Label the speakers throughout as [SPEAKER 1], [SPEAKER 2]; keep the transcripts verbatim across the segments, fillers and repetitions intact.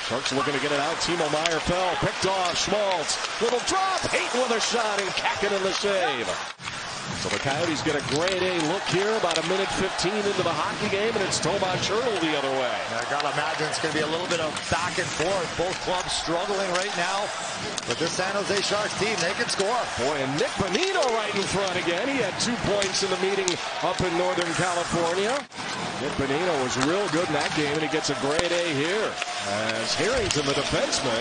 [SPEAKER 1] Sharks looking to get it out. Timo Meier fell. Picked off. Schmaltz. Little drop. Hayton with a shot and Kakin in the save. So the Coyotes get a grade A look here, about a minute fifteen into the hockey game, and it's Tomas Hertl the other way.
[SPEAKER 2] I gotta imagine it's gonna be a little bit of back and forth. Both clubs struggling right now. But this San Jose Sharks team, they can score.
[SPEAKER 1] Boy, and Nick Bonino right in front again. He had two points in the meeting up in Northern California. Nick Bonino was real good in that game, and he gets a grade A here. As Harrington, the defenseman.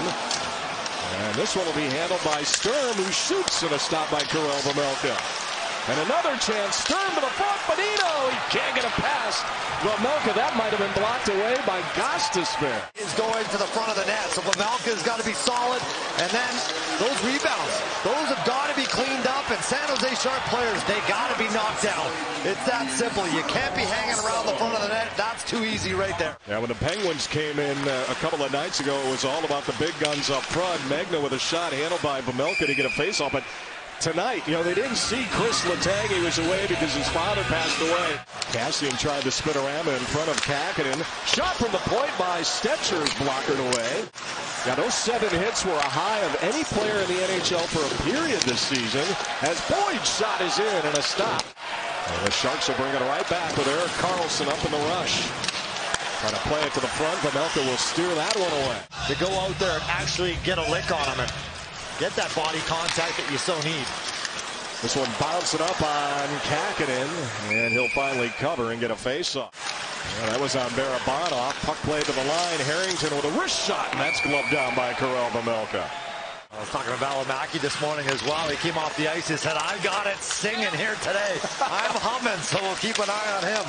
[SPEAKER 1] And this one will be handled by Sturm, who shoots in a stop by Karel Vejmelka. And another chance, Sturm to the front, Bonino, he can't get a pass. Vejmelka, that might have been blocked away by Gostisbehere.
[SPEAKER 2] Is going to the front of the net, so Vejmelka's got to be solid. And then those rebounds, those have got to be cleaned up. And San Jose Shark players, they got to be knocked down. It's that simple. You can't be hanging around the front of the net. That's too easy right there.
[SPEAKER 1] Yeah, when the Penguins came in uh, a couple of nights ago, it was all about the big guns up front. Magna with a shot handled by Vejmelka to get a faceoff, but tonight, you know, they didn't see Chris Letang. He was away because his father passed away. Kassian tried to spinorama in front of Kakkinen. Shot from the point by Stetcher's blockered away. Yeah, those seven hits were a high of any player in the N H L for a period this season. As Boyd's shot is in and a stop. And the Sharks will bring it right back with Erik Karlsson up in the rush. Trying to play it to the front. Vejmelka will steer that one away.
[SPEAKER 2] To go out there and actually get a lick on him and get that body contact that you so need.
[SPEAKER 1] This one bouncing up on Kakkinen, and he'll finally cover and get a face-off. Well, that was on Barabanov. Puck played to the line. Harrington with a wrist shot, and that's gloved down by Karel Vejmelka.
[SPEAKER 2] I was talking to Valimaki this morning as well. He came off the ice. He said, "I've got it singing here today. I'm humming," so we'll keep an eye on him.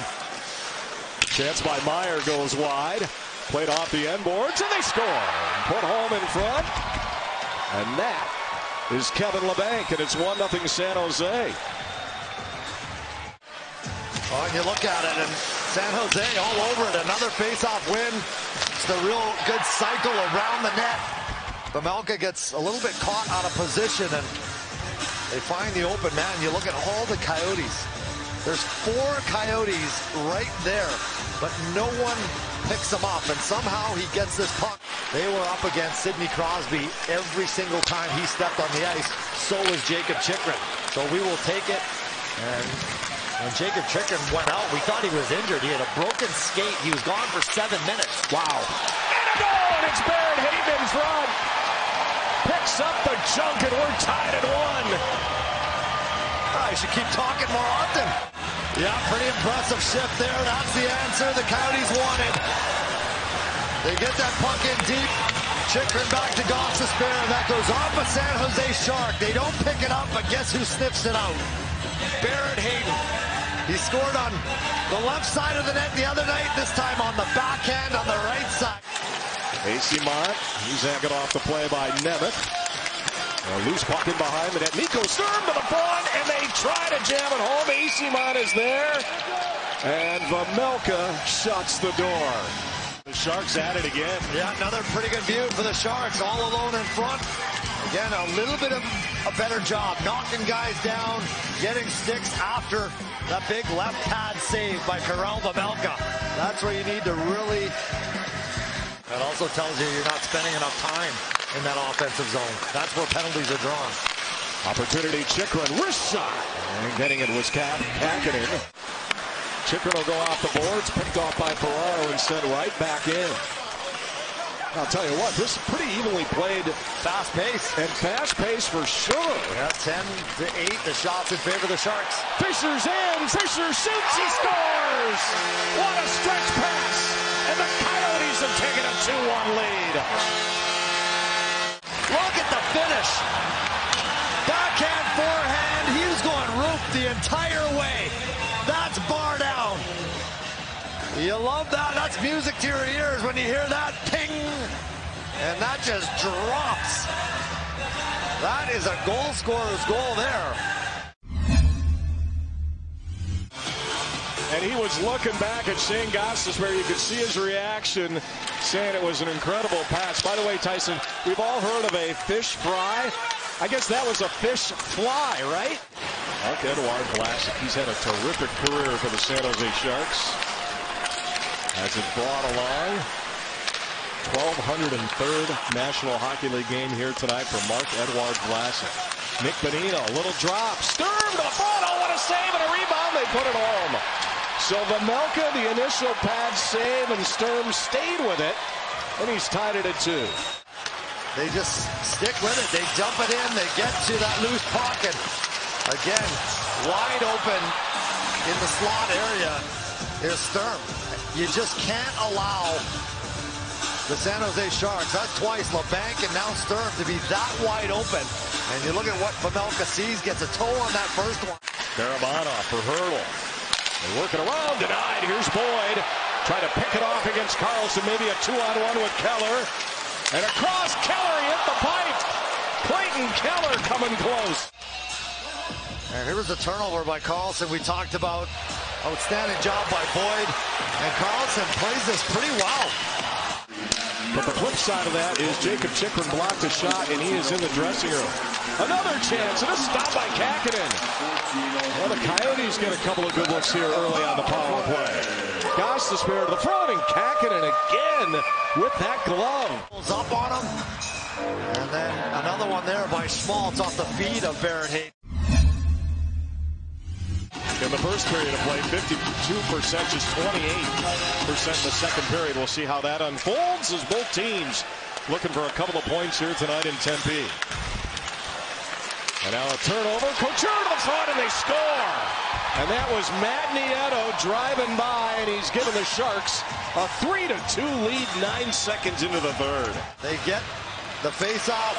[SPEAKER 1] Chance by Meier goes wide. Played off the end boards, and they score. Put home in front. And that is Kevin Labanc, and it's one nothing San Jose.
[SPEAKER 2] Oh, and you look at it, and San Jose all over it. Another face-off win. It's the real good cycle around the net. Vejmelka gets a little bit caught out of position, and they find the open man. You look at all the Coyotes. There's four Coyotes right there, but no one picks him up, and somehow he gets this puck. They were up against Sidney Crosby every single time he stepped on the ice. So was Jakob Chychrun. So we will take it. And when Jakob Chychrun went out, we thought he was injured. He had a broken skate. He was gone for seven minutes.
[SPEAKER 1] Wow. And a goal, and it's Barrett Hayton in front. Picks up the junk, and we're tied at one.
[SPEAKER 2] I should keep talking more often. Yeah, pretty impressive shift there. That's the answer the Coyotes wanted. They get that puck in deep. Chychrun back to Gostisbehere, and that goes off a San Jose Shark. They don't pick it up, but guess who sniffs it out? Barrett Hayton. He scored on the left side of the net the other night, this time on the backhand on the right side.
[SPEAKER 1] Eyssimont, he's hanging off the play by Nemeth. A loose puck in behind the net. Nico Sturm to the front, and they try to jam it home. Eyssimont is there, and Vejmelka shuts the door. The Sharks at it again.
[SPEAKER 2] Yeah, another pretty good view for the Sharks, all alone in front. Again, a little bit of a better job, knocking guys down, getting sticks after that big left pad save by Karel Vejmelka. That's where you need to really... That also tells you you're not spending enough time in that offensive zone. That's where penalties are drawn.
[SPEAKER 1] Opportunity, Chychrun, wrist shot. And getting it was Kakkinen. Chychrun will go off the boards, picked off by Ferraro and sent right back in. I'll tell you what, this is pretty evenly played.
[SPEAKER 2] Fast pace.
[SPEAKER 1] And fast pace for sure.
[SPEAKER 2] Yeah, ten to eight, the shots in favor of the Sharks.
[SPEAKER 1] Fisher's in, Fisher shoots, he scores! What a stretch pass! And the Coyotes have taken a two one lead.
[SPEAKER 2] Look at the finish. Backhand, forehand, he was going roof the entire way. That's bar down. You love that. That's music to your ears when you hear that ping. And that just drops. That is a goal scorer's goal there.
[SPEAKER 1] And he was looking back at Shane Gostisbehere. You could see his reaction, saying it was an incredible pass. By the way, Tyson, we've all heard of a fish fry. I guess that was a fish fly, right? Marc-Edouard Vlasic, he's had a terrific career for the San Jose Sharks. As it brought along. twelve oh third National Hockey League game here tonight for Marc-Edouard Vlasic. Nick Bonino, a little drop. Sturm to the front. Oh, what a save and a rebound. They put it home. So Vejmelka, the initial pad save, and Sturm stayed with it. And he's tied it at two.
[SPEAKER 2] They just stick with it. They dump it in. They get to that loose pocket. Again, wide open in the slot area is Sturm. You just can't allow the San Jose Sharks, that's twice, LeBanc and now Sturm, to be that wide open. And you look at what Vejmelka sees, gets a toe on that first one.
[SPEAKER 1] Barabanov for Hurdle. They're working around, denied. Here's Boyd. Trying to pick it off against Carlson. Maybe a two-on-one with Keller. And across Keller, he hit the pipe. Clayton Keller coming close.
[SPEAKER 2] And here was a turnover by Carlson we talked about. Outstanding job by Boyd. And Carlson plays this pretty well.
[SPEAKER 1] But the flip side of that is Jacob Chychrun blocked a shot, and he is in the dressing room. Another chance, and a stop by Kähkönen. Well, the Coyotes get a couple of good looks here early on the power play. Gosh, the spirit of the front, and Kähkönen again with that glove.
[SPEAKER 2] Up on him. And then another one there by Schmaltz off the feet of Barrett Hayton.
[SPEAKER 1] In the first period of play, fifty-two percent, just twenty-eight percent in the second period. We'll see how that unfolds as both teams looking for a couple of points here tonight in Tempe. And now a turnover. Couture to the front, and they score. And that was Matt Nieto driving by, and he's given the Sharks a three to two lead nine seconds into the third.
[SPEAKER 2] They get the face-off.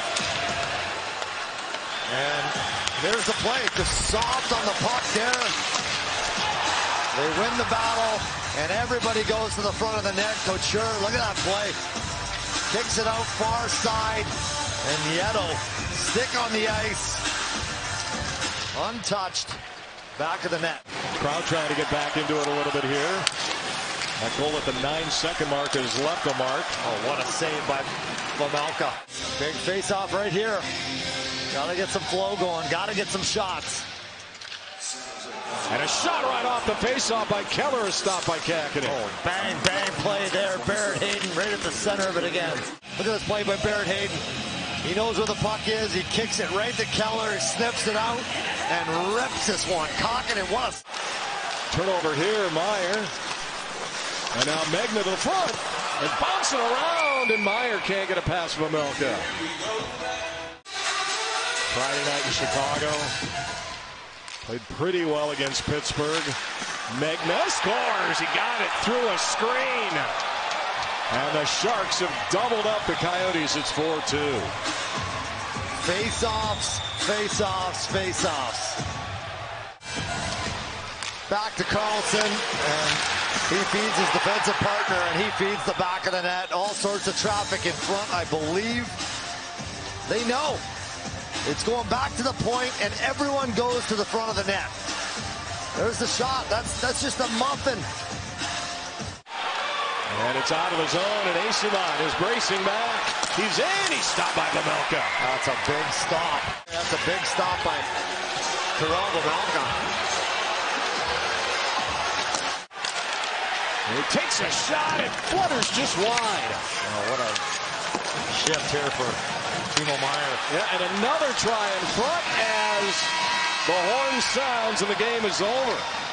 [SPEAKER 2] And there's the play. Just soft on the puck there. They win the battle, and everybody goes to the front of the net. Couture, look at that play. Kicks it out far side, and Nieto stick on the ice. Untouched. Back of the net.
[SPEAKER 1] Crowd trying to get back into it a little bit here. That goal at the nine-second mark has left a mark.
[SPEAKER 2] Oh, what a save by Vejmelka. Big face-off right here. Gotta get some flow going. Gotta get some shots.
[SPEAKER 1] And a shot right off the face-off by Keller, a stop by Kähkönen.
[SPEAKER 2] Oh, bang, bang play there. Barrett Hayton right at the center of it again. Look at this play by Barrett Hayton. He knows where the puck is. He kicks it right to Keller. He snips it out and rips this one. Kähkönen, what a...
[SPEAKER 1] Turnover here, Meyer. And now Megna to the front. And bouncing around, and Meyer can't get a pass from Vejmelka. Friday night in Chicago. Played pretty well against Pittsburgh. Megna scores. He got it through a screen. And the Sharks have doubled up the Coyotes. It's four two.
[SPEAKER 2] Face-offs, face-offs, face-offs. Back to Carlson, and he feeds his defensive partner, and he feeds the back of the net. All sorts of traffic in front, I believe. They know. It's going back to the point, and everyone goes to the front of the net. There's the shot. That's that's just a muffin.
[SPEAKER 1] And it's out of the zone, and Eyssimont is bracing back. He's in. He's stopped by Vejmelka.
[SPEAKER 2] That's a big stop. That's a big stop by Karel Vejmelka.
[SPEAKER 1] He takes a shot, and flutters just wide.
[SPEAKER 2] Oh, what a shift here for Timo Meier.
[SPEAKER 1] Yeah, and another try in front as the horn sounds and the game is over.